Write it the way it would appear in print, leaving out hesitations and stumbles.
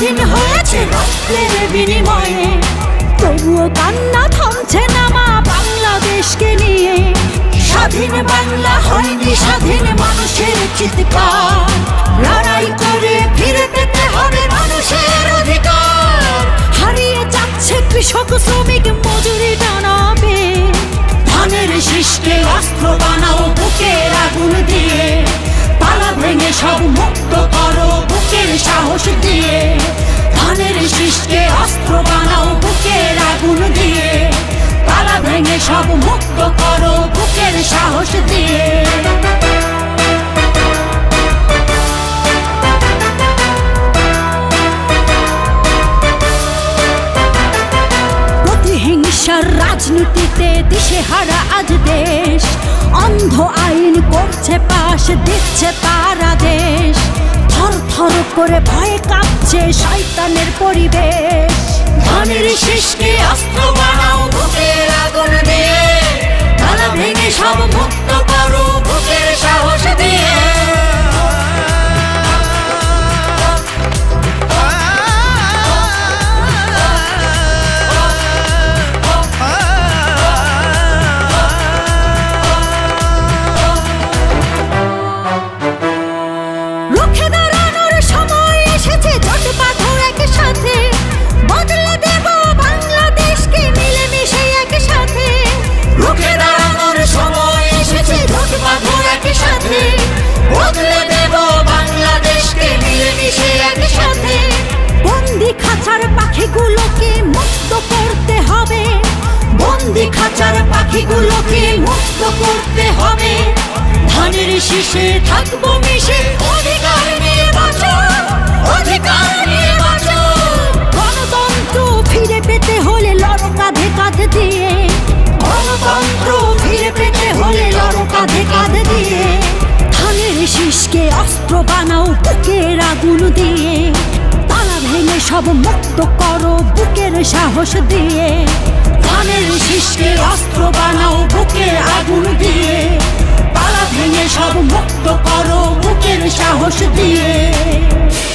স্বাধীন হয়েছে রক্তের বিনিময়ে, তবুও কান্না থামছে না মা বাংলাদেশকে নিয়ে। স্বাধীন বাংলা হয়নি স্বাধীন মানুষের চিৎকার, লড়াই করে ফিরে পেতে হবে মানুষের অধিকার। হারিয়ে যাচ্ছে কৃষক শ্রমিক মজুরি টানাবে, ধানের শীষকে অস্ত্র বানাও বুকের আগুন দিয়ে, তালা ভেঙে সব মুক্ত করো বুকের সাহস দিয়ে। ধানের শীষকে অস্ত্র বানাও বুকের আগুন দিয়ে, তালা ভেঙে সব মুক্ত করো বুকের সাহস দিয়ে। প্রতিহিংসার রাজনীতিতে দিশেহারা আজ দেশ, অন্ধ আইন করছে পাশ দিচ্ছে পারাদেশ। থর থর করে ভয়ে কাঁপছে শয়তানের পরিবেশ। ধানের শীষকে অস্ত্র বানাও বুকের আগুন দিয়ে, তালা ভেঙে সব মুক্ত করো বুকের সাহস দিয়ে। রুখে দাঁড়ানোর সময় এসেছে, জোট বাঁধো একসাথে, বদলে দেব বাংলাদেশকে মিলেমিশে একসাথে। রুখে দাঁড়ানোর সময় এসেছে, জোট বাঁধো একসাথে, বদলে দেব বাংলাদেশকে মিলেমিশে একসাথে। বন্দি খাঁচার পাখিগুলোকে মুক্ত করতে হবে, বন্দি খাঁচার পাখিগুলোকে মুক্ত করতে হবে। ধানের শীষে থাকবো মিশে, অধিকার নিয়ে বাঁচো, অধিকার নিয়ে বাঁচো। গণতন্ত্র ফিরে পেতে হলে লড়ো কাঁধে কাঁধ দিয়ে, গণতন্ত্র ফিরে পেতে হলে লড়ো কাঁধে কাঁধ দিয়ে। ধানের শীষকে অস্ত্র বানাও বুকের আগুন দিয়ে, তালা ভেঙে সব মুক্ত করো বুকের সাহস দিয়ে। ধানের শীষকে অস্ত্র বানাও বুকের আগুন দিয়ে, তালা ভেঙে সব মুক্ত করো বুকের সাহস দিয়ে।